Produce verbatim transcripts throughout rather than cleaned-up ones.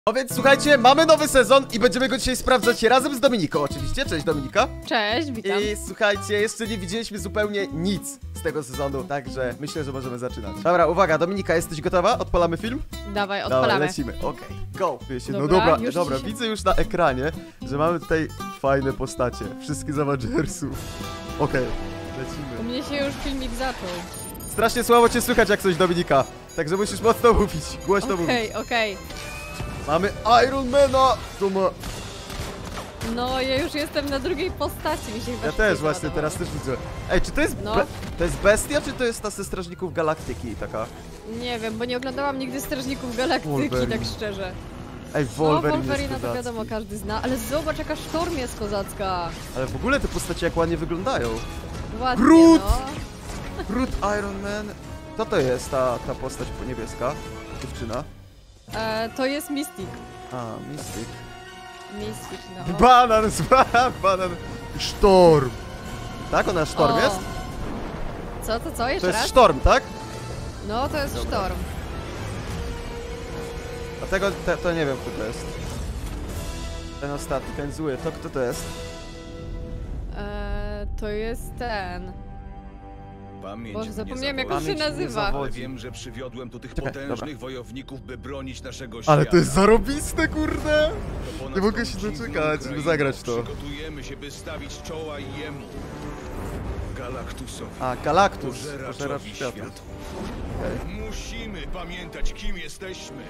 No więc słuchajcie, mamy nowy sezon i będziemy go dzisiaj sprawdzać razem z Dominiką oczywiście. Cześć Dominika. Cześć, witam. I słuchajcie, jeszcze nie widzieliśmy zupełnie nic z tego sezonu, także myślę, że możemy zaczynać. Dobra, uwaga, Dominika, jesteś gotowa? Odpalamy film? Dawaj, odpalamy. Dawaj, lecimy, okej, okay. Go! Się, Dobra, no dobra, już dobra, się... widzę już na ekranie, że mamy tutaj fajne postacie, wszystkie z Avengersów. Okej, okay, lecimy. U mnie się już filmik zaczął. Strasznie słabo cię słychać jak coś, Dominika, także musisz mocno mówić, głośno okay, mówić. Okej, okej. Mamy Ironmana! Tu ma... No, ja już jestem na drugiej postaci, mi się chyba Ja też właśnie, teraz też widzę. Ej, czy to jest, no. to jest bestia, czy to jest ta ze Strażników Galaktyki taka? Nie wiem, bo nie oglądałam nigdy Strażników Galaktyki, Wolverine. tak szczerze. Ej, Wolverine, no, Wolverine jest to wiadomo, każdy zna, ale zobacz jaka Sztorm jest kozacka. Ale w ogóle te postacie jak ładnie wyglądają. Ładnie, Groot! no. Groot, Iron Man. Kto to jest ta, ta postać niebieska? Dziewczyna? E, to jest Mystic. A, Mystic. Mystic, no. Banan, banan. Sztorm. Tak? Ona Sztorm o. jest? Co, to co? Jeszcze To jest raz? Sztorm, tak? No, to jest Dobra. Sztorm. A tego, te, to nie wiem kto to jest. Ten ostatni, ten zły, to kto to jest? E, to jest ten... Pamięć Boże, mnie zapomniałem jak on zawodzi. się Pamięć mnie nazywa. zawodzi. Ale wiem, że przywiodłem tu tych Czekaj, potężnych dobra. wojowników, by bronić naszego świata. Ale to jest zarobiste, kurde! To ponad Nie mogę się tą dziwną doczekać, żeby krainą zagrać w to. Przygotujemy się, by stawić czoła jemu. Galaktusowi. A, Galactus, Pożeraczowi pożeracz światów. światów. Okay. Musimy pamiętać, kim jesteśmy.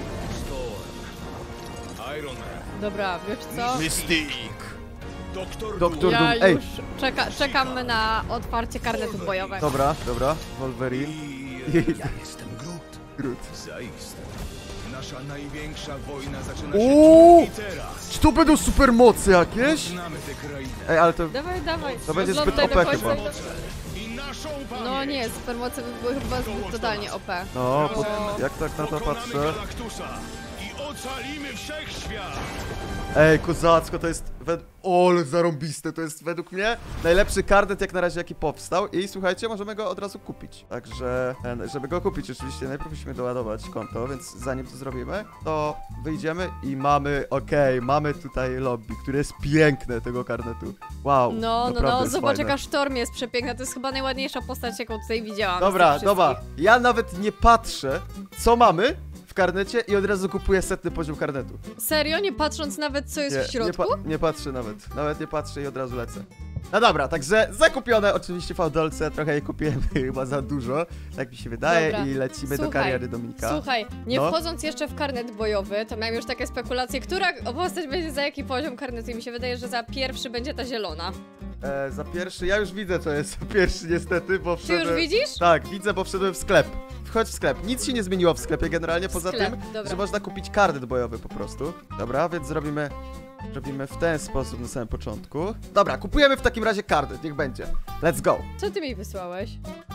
Storm. Iron Man. Dobra, wiesz co? Mystic. Doktor Doktor Doom. Ja Doom. Ej. już czeka, czekam na otwarcie karnetu bojowego. Dobra, dobra, Wolverine. I ja jestem Groot. Groot. Zaiste. Nasza największa wojna zaczyna się Uuu! tu i teraz. Czy to będą supermocy jakieś? Znamy tę krainę. Ej, ale to... Dawaj, dawaj. To będzie zbyt Oglądaj, O P chodź, chyba. chodź, chodź. I naszą pamięć. No nie, supermoce by były chyba zbyt totalnie O P. No, po... No. jak tak na to Pokonamy patrzę... Galaktusa i ocalimy wszechświat. Ej, kozacko, to jest... Wed... Ole, zarąbiste, to jest według mnie najlepszy karnet jak na razie jaki powstał i słuchajcie, możemy go od razu kupić. Także, e, żeby go kupić oczywiście, najpierw musimy doładować konto, więc zanim to zrobimy, to wyjdziemy i mamy, okej, okay, mamy tutaj lobby, które jest piękne tego karnetu. Wow, No, no, naprawdę no, jest zobacz fajne. jaka Sztorm jest przepiękna, to jest chyba najładniejsza postać, jaką tutaj widziałam. Dobra, z tych dobra, wszystkich. ja nawet nie patrzę, co mamy w karnecie i od razu kupuję setny poziom karnetu. Serio? Nie patrząc nawet co jest Nie, w środku? Nie, pa nie patrzę nawet, nawet nie patrzę i od razu lecę. No dobra, także zakupione oczywiście w Dolce, trochę jej kupiłem chyba za dużo, tak mi się wydaje. Dobra. I lecimy Słuchaj, do kariery Dominika. Słuchaj, nie No. wchodząc jeszcze w karnet bojowy, to miałem już takie spekulacje, która postać będzie za jaki poziom karnetu i mi się wydaje, że za pierwszy będzie ta zielona. E, za pierwszy, ja już widzę co jest za pierwszy niestety, bo Ty wszedłem... już widzisz? Tak, widzę, bo wszedłem w sklep. Wchodź w sklep, nic się nie zmieniło w sklepie generalnie, poza Sklep, tym, dobra. że można kupić karnet bojowy po prostu. Dobra, więc zrobimy... Robimy w ten sposób na samym początku. Dobra, kupujemy w takim razie karnet, niech będzie. Let's go. Co ty mi wysłałeś?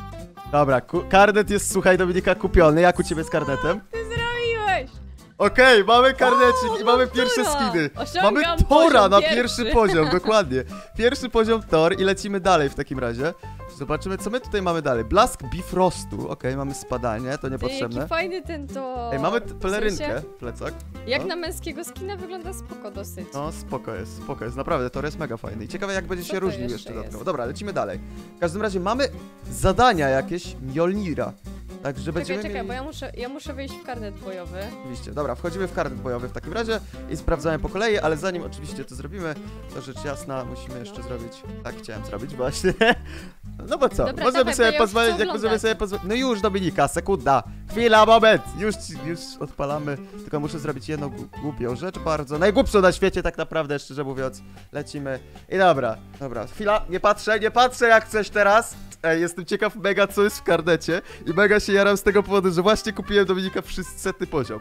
Dobra, karnet jest, słuchaj Dominika, kupiony, jak u ciebie z karnetem? Ty zrobiłeś! Okej, okay, mamy karnecik O, i mamy mam pierwsze Tora. skiny. Osiągam Mamy Tora poziom na pierwszy. pierwszy poziom, dokładnie. Pierwszy poziom Thor i lecimy dalej w takim razie. Zobaczymy, co my tutaj mamy dalej. Blask Bifrostu. Okej, okay, mamy spadanie, to Ty, niepotrzebne. jaki fajny ten to. Ej, mamy w pelerynkę, sensie, plecak. jak No. na męskiego skina wygląda spoko dosyć. No, spoko jest, spoko jest. Naprawdę, Thor jest mega fajny. I ciekawe, jak będzie Co się to różnił jeszcze jeszcze jest? dodatkowo. Dobra, lecimy dalej. W każdym razie mamy zadania jakieś Mjolnira. Także Czekaj, będziemy czekaj, mieli... bo ja muszę, ja muszę wejść w karnet bojowy. Oczywiście, dobra, wchodzimy w karnet bojowy w takim razie i sprawdzamy po kolei, ale zanim oczywiście to zrobimy, to rzecz jasna, musimy jeszcze zrobić, tak chciałem zrobić właśnie, no bo co, Dobra, możemy dawaj, sobie to ja już pozwolić, chcę jak możemy oglądać. sobie pozwolić, no już Dominika, sekunda, chwila, moment, już, ci- już odpalamy, tylko muszę zrobić jedną gł- głupią rzecz bardzo, najgłupszą na świecie tak naprawdę, szczerze mówiąc, lecimy i dobra, dobra, chwila, nie patrzę, nie patrzę jak coś teraz. Ej, jestem ciekaw mega co jest w karnecie i mega się jaram z tego powodu, że właśnie kupiłem Dominika setny poziom.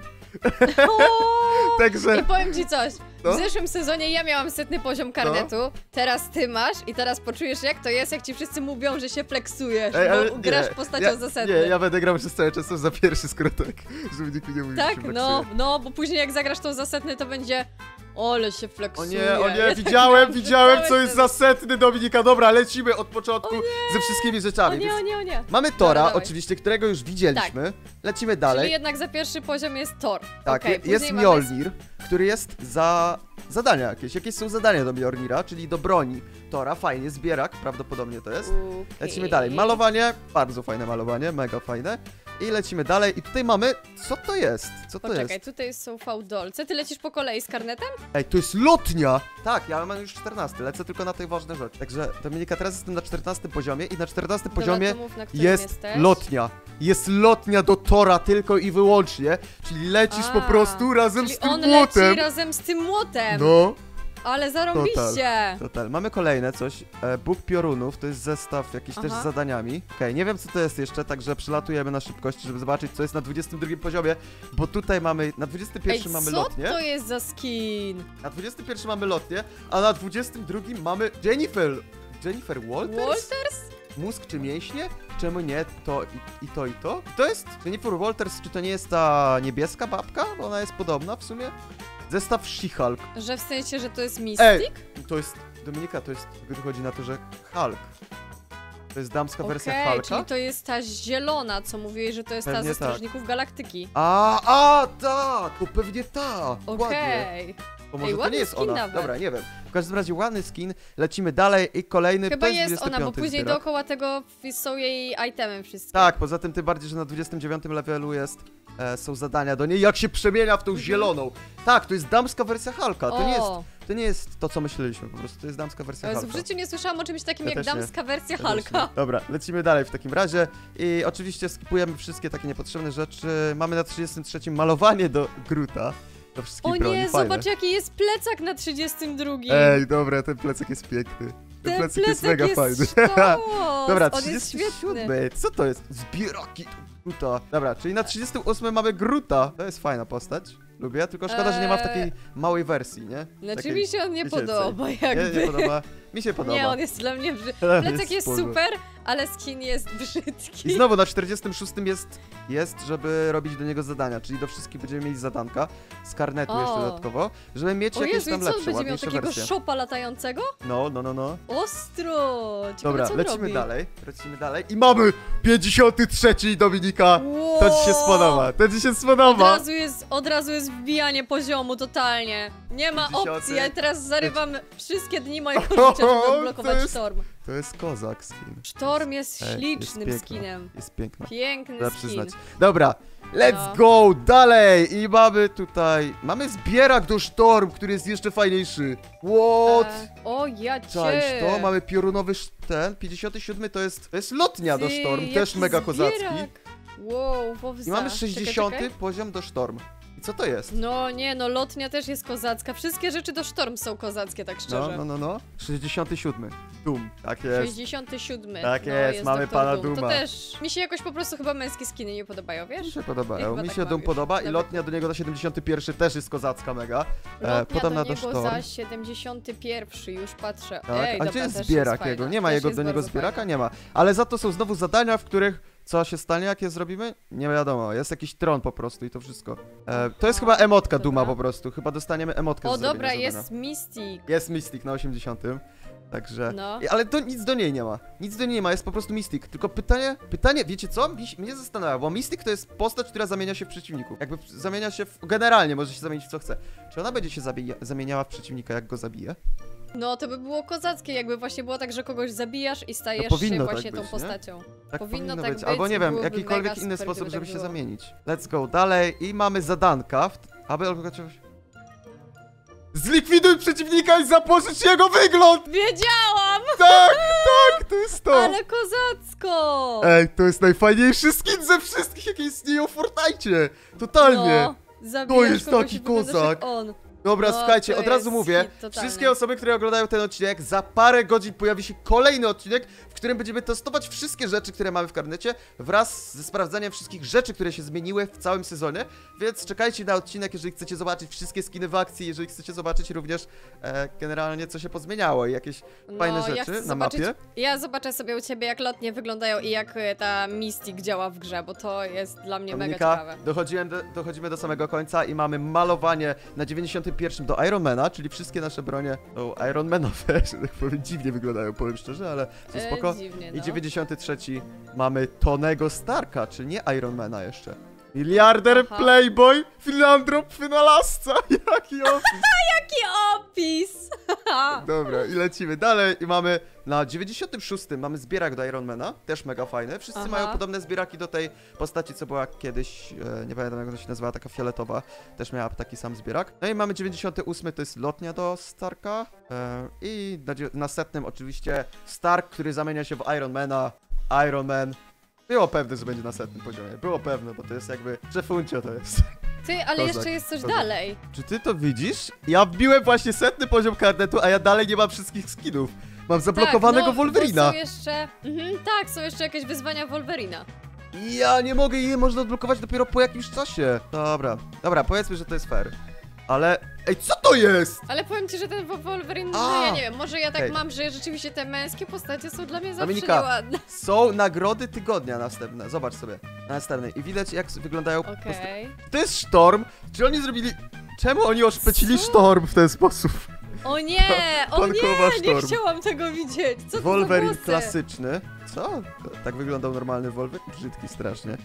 Także... I powiem ci coś. No? W zeszłym sezonie ja miałam setny poziom karnetu, teraz ty masz i teraz poczujesz jak to jest, jak ci wszyscy mówią, że się flexujesz, Ej, ale bo grasz nie, postacią ja, za setny. Nie, ja będę grał przez cały czas za pierwszy skrótek, żeby nikt mi nie mówił, że Tak, się no, fleksuje. no, bo później jak zagrasz tą za setny, to będzie Ole się O fleksuje. nie, o nie, Ja tak widziałem, miałam, że widziałem, cały co jest ten- za setny, Dominika. Dobra, lecimy od początku ze wszystkimi O rzeczami. nie, o Więc nie, o nie. mamy Tora, dawaj. oczywiście, którego już widzieliśmy. Lecimy dalej. Czyli jednak za pierwszy poziom jest Thor. Tak, Okej, je- później jest mamy- Mjolnir, który jest za zadania jakieś. Jakieś są zadania do Mjolnira, czyli do broni Tora. Fajnie, zbierak, prawdopodobnie to jest. Okej. Lecimy dalej. Malowanie, bardzo fajne malowanie, mega fajne. I lecimy dalej. I tutaj mamy, co to jest? Co to Poczekaj, jest? tutaj są fałdolce. Ty lecisz po kolei z karnetem? Ej, to jest lotnia! Tak, ja mam już czternasty, lecę tylko na te ważne rzeczy. Także Dominika, teraz jestem na czternastym poziomie i na czternastym poziomie Dobra, to mów, na którym jest jesteś. lotnia. Jest lotnia do Tora tylko i wyłącznie, czyli lecisz po A, prostu razem Czyli z tym on młotem. leci razem z tym młotem. No, Ale zarąbiście. total. Mamy kolejne coś. E, Bóg piorunów, to jest zestaw jakiś też Aha. z zadaniami. Okej, nie wiem co to jest jeszcze, także przelatujemy na szybkości, żeby zobaczyć co jest na dwudziestym drugim poziomie, bo tutaj mamy, na dwudziestym Ej, pierwszym mamy co lotnię. to jest za skin? Na dwudziestym pierwszym mamy lotnię, a na dwudziestym drugim mamy Jennifer. Jennifer Walters? Walters? Mózg czy mięśnie? Czemu nie to i, i to i to? To jest Jennifer Walters, czy to nie jest ta niebieska babka? Bo ona jest podobna w sumie. Zestaw She-Hulk. Że w sensie, że to jest Mystic? Ej, to jest, Dominika, to jest, wychodzi na to, że Hulk. To jest damska wersja Okej, Hulka. czyli to jest ta zielona, co mówiłeś, że to jest Pewnie ta ze tak. Strażników Galaktyki. A, a, ta, to pewnie ta, dokładnie. Okej. Bo może Ej, to ładny nie jest skin ona. nawet. Dobra, nie wiem. W każdym razie ładny skin, lecimy dalej i kolejny, Chyba to jest, jest ona, bo dwudziesty piąty później zbierak. dookoła tego są jej itemy wszystkie. Tak, poza tym tym bardziej, że na dwudziestym dziewiątym levelu jest, e, są zadania do niej, jak się przemienia w tą Mhm. zieloną. Tak, to jest damska wersja Hulka, to nie jest, O, to nie jest to, co myśleliśmy, po prostu to jest damska wersja Jezu, w Hulka. życiu nie słyszałam o czymś takim Ja jak też nie. damska wersja Ja też Hulka. nie. Dobra, lecimy dalej w takim razie i oczywiście skipujemy wszystkie takie niepotrzebne rzeczy. Mamy na trzydziestym trzecim malowanie do Gruta, do wszystkich O broni, nie, fajne. zobacz jaki jest plecak na trzydziestym drugim. Ej, dobra, ten plecak jest piękny. Ten, Ten plecak jest plecak mega jest fajny. sztos. Dobra, On jest trzydziesty świetny. siódmy. Co to jest? Zbieraki do Gruta. Dobra, czyli na trzydziestym ósmym mamy Gruta. To jest fajna postać. Lubię, tylko szkoda, że nie ma w takiej małej wersji, nie? Znaczy Takiej mi się on nie dziecięcej. podoba Nie, jakby. nie podoba. Mi się podoba. Nie, on jest dla mnie brzydki. Ale Plecak jest spoko. super, ale skin jest brzydki. I znowu na czterdziestym szóstym jest, jest, żeby robić do niego zadania, czyli do wszystkich będziemy mieli zadanka z karnetu O. jeszcze dodatkowo, żeby mieć O jakieś Jezu, tam i co, on lepsze, będzie miał ładniejsze takiego wersje. szopa latającego? No, no, no, no. Ostro! Ciekawe, Dobra, co on lecimy robi. dalej, lecimy dalej i mamy pięćdziesiąty trzeci Dominika. To ci się Wow. spodoba, to ci się Od spodoba. razu, jest, od razu jest wbijanie poziomu totalnie. Nie ma Dziesiąty. opcji, ja teraz zarywam wszystkie dni mojego życia, żeby To odblokować jest- Storm. To jest kozak skin. Storm jest Ej, ślicznym jest piękna, skinem. Jest piękna. Piękny Trzeba skin. przyznać. Dobra, let's No. go dalej i mamy tutaj, mamy zbierak do Storm, który jest jeszcze fajniejszy. What? E, o ja cię. Cześć, to mamy piorunowy sz- ten, pięćdziesiąty siódmy to jest, to jest lotnia do Ty, Storm, jaki też mega kozacki. zbierak. Wow, powza. I mamy Czekaj, sześćdziesiąty czekaj. poziom do Storm. I co to jest? No nie, no lotnia też jest kozacka. Wszystkie rzeczy do Storm są kozackie, tak No, szczerze. no, no, no. sześćdziesiąty siódmy. Doom, tak jest. sześćdziesiąty siódmy. Tak no, jest, mamy doktor pana Doom. To Dooma. też. Mi się jakoś po prostu chyba męskie skiny nie podobają, Mi wiesz? się Ja podobają, chyba mi tak się mam Doom już. podoba i Dobra. lotnia do niego na siedemdziesiąty pierwszy też jest kozacka mega. E, Lotnia podobna do do niego Storm. za siedemdziesiąty pierwszy, już patrzę. Tak, Ej, a dobra, gdzie jest też zbierak fajna, jego? Nie ma też jego jest do niego bardzo zbieraka? fajna. Nie ma. Ale za to są znowu zadania, w których co się stanie, jak je zrobimy? Nie wiadomo, jest jakiś tron po prostu i to wszystko. E, to jest chyba emotka Dobra. Duma po prostu, chyba dostaniemy emotkę O z dobra, zrobienia jest zadania. Mystic. Jest Mystic na osiemdziesiątym. Także. No. I- Ale to nic do niej nie ma. Nic do niej nie ma, jest po prostu Mystic. Tylko pytanie, pytanie, wiecie co? Mi- Mnie zastanawia, bo Mystic to jest postać, która zamienia się w przeciwników. Jakby zamienia się w. Generalnie może się zamienić w co chce. Czy ona będzie się zabija, zamieniała w przeciwnika, jak go zabije? No to by było kozackie, jakby właśnie było tak, że kogoś zabijasz i stajesz No powinno się tak właśnie być, tą nie? postacią. Tak Powinno powinno tak być. być Albo nie i wiem, byłoby jakikolwiek mega inny super, sposób, gdyby żeby tak się było. zamienić. Let's go dalej i mamy zadanka, w... aby odblokować. Zlikwiduj przeciwnika i zapożycz jego wygląd! Wiedziałam! Tak, tak, to jest to! Ale kozacko! Ej, to jest najfajniejszy skin ze wszystkich, jakie istnieją w Fortnite! Totalnie! No, zabijasz jest kogoś taki i wyglądasz kozak. jak On. Dobra, No, słuchajcie, to od razu jest mówię, hit totalny. wszystkie osoby, które oglądają ten odcinek, za parę godzin pojawi się kolejny odcinek, w którym będziemy testować wszystkie rzeczy, które mamy w karnecie, wraz ze sprawdzaniem wszystkich rzeczy, które się zmieniły w całym sezonie, więc czekajcie na odcinek, jeżeli chcecie zobaczyć wszystkie skiny w akcji, jeżeli chcecie zobaczyć również e, generalnie, co się pozmieniało i jakieś fajne No, ja rzeczy chcę na zobaczyć, mapie. Ja zobaczę sobie u ciebie, jak lotnie wyglądają i jak e, ta Mystic działa w grze, bo to jest dla mnie mega Dominika, ciekawe. dochodziłem do, dochodzimy do samego końca i mamy malowanie na dziewięćdziesiątym pierwszym do Ironmana, czyli wszystkie nasze bronie są Ironmanowe, że tak powiem, dziwnie wyglądają, powiem szczerze, ale są spoko. E, dziwnie, I no. dziewięćdziesiąty trzeci mamy Tonego Starka, czyli nie Ironmana jeszcze. Miliarder, Aha. playboy, filantrop, wynalazca, jaki opis. Jaki opis! Dobra, i lecimy dalej i mamy na dziewięćdziesiątym szóstym mamy zbierak do Ironmana, też mega fajny. Wszyscy Aha. mają podobne zbieraki do tej postaci, co była kiedyś, e, nie pamiętam jak ona się nazywała, taka fioletowa, też miała taki sam zbierak. No i mamy dziewięćdziesiąty ósmy, to jest lotnia do Starka e, i na, dzie- na setnym oczywiście Stark, który zamienia się w Ironmana, Iron Man. Było pewne, że będzie na setnym poziomie, było pewne, bo to jest jakby, szefuncio to jest. Ty, ale Kozak, jeszcze jest coś kozak. dalej. Czy ty to widzisz? Ja wbiłem właśnie setny poziom karnetu, a ja dalej nie mam wszystkich skinów. Mam zablokowanego tak, no, Wolverina. bo są jeszcze... Mhm, tak, są jeszcze jakieś wyzwania Wolverina. Ja nie mogę, je można odblokować dopiero po jakimś czasie. Dobra, dobra, powiedzmy, że to jest fair. Ale, ej, co to jest? Ale powiem ci, że ten Wo- Wolverine, A, no ja nie wiem, może ja tak okej. mam, że rzeczywiście te męskie postacie są dla mnie zawsze Dominika. nieładne. Są nagrody tygodnia następne, zobacz sobie. Na następnej i widać jak wyglądają posta- Okej. To jest Sztorm, czy oni zrobili... Czemu oni oszpecili Co? Sztorm w ten sposób? O nie, o Pan nie, Kowa nie Sztorm. chciałam tego widzieć. Co to Wolverine za głosy? klasyczny. Co? Tak wyglądał normalny Wolverine? Brzydki strasznie.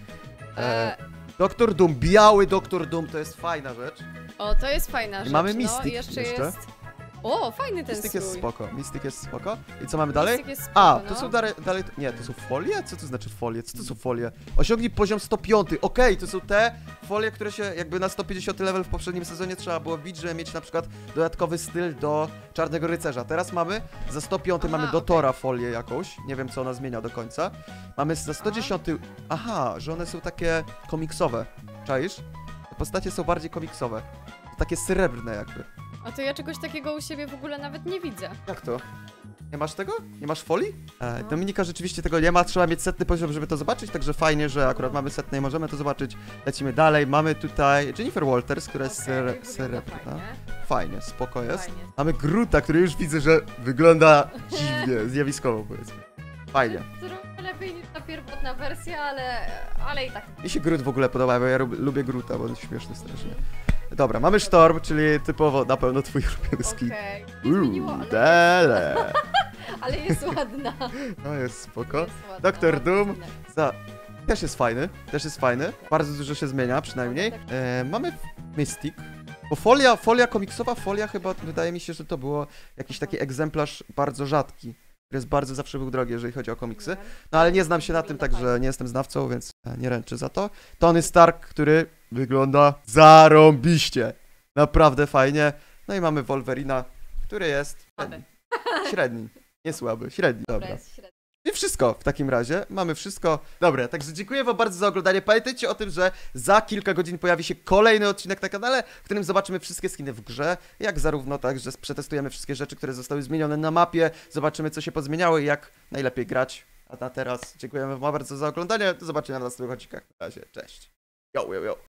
E, Doktor Doom, biały Doktor Doom, to jest fajna rzecz. o, to jest fajna I rzecz, mamy no. Mystic I jeszcze, jeszcze. jest... O, fajny ten Mystic strój. jest spoko, Mystic jest spoko. I co mamy dalej? Mystic jest spoko, A, no. to są dalej, dalej, nie, to są folie? Co to znaczy folie? Co to są folie? Osiągnij poziom sto pięć, okej, to są te folie, które się jakby na sto pięćdziesiąty level w poprzednim sezonie trzeba było bić, żeby mieć na przykład dodatkowy styl do Czarnego Rycerza. Teraz mamy, za sto pięć Aha, mamy do okej. Tora folię jakąś, nie wiem co ona zmienia do końca. Mamy za sto dziesiąty, aha, że one są takie komiksowe, czaisz? Te postacie są bardziej komiksowe, takie srebrne jakby. A to ja czegoś takiego u siebie w ogóle nawet nie widzę. Jak to? Nie masz tego? Nie masz folii? E, No. Dominika rzeczywiście tego nie ma, trzeba mieć setny poziom, żeby to zobaczyć, także fajnie, że akurat mamy setny i możemy to zobaczyć. Lecimy dalej, mamy tutaj Jennifer Walters, która jest Okej, okay, wygląda srebrna. fajnie. Fajnie, spoko jest. Fajnie. Mamy Groota, który już widzę, że wygląda dziwnie, zjawiskowo powiedzmy. Fajnie. Trochę lepiej niż ta pierwotna wersja, ale, ale i tak. Mi się Groot w ogóle podoba, bo ja lub- lubię Groota, bo on jest śmieszny strasznie. Dobra, mamy Sztorm, czyli typowo na pewno twój ulubiony skin. Okej. Nie zmieniło, Uuu, ale, dele. ale jest ładna. To jest spoko. Jest ładna, Doktor ładny Doom. skinek. Za... Też jest fajny, też jest fajny. Bardzo dużo się zmienia przynajmniej. E, mamy Mystic. Bo folia, folia komiksowa, folia chyba, wydaje mi się, że to było jakiś taki egzemplarz bardzo rzadki. Który jest bardzo zawsze był drogi, jeżeli chodzi o komiksy. No ale nie znam się na tym, także nie jestem znawcą, więc nie ręczę za to. Tony Stark, który wygląda zarąbiście. Naprawdę fajnie. No i mamy Wolverina, który jest Słaby. średni. Nie słaby, średni. Dobra, Dobra. jest średnio. I wszystko w takim razie. Mamy wszystko. Dobra, także dziękuję wam bardzo za oglądanie. Pamiętajcie o tym, że za kilka godzin pojawi się kolejny odcinek na kanale, w którym zobaczymy wszystkie skiny w grze, jak zarówno tak, że przetestujemy wszystkie rzeczy, które zostały zmienione na mapie, zobaczymy co się pozmieniało i jak najlepiej grać. A na teraz dziękujemy wam bardzo za oglądanie. Do zobaczenia na następnych odcinkach. Na razie, cześć. Yo, yo, yo.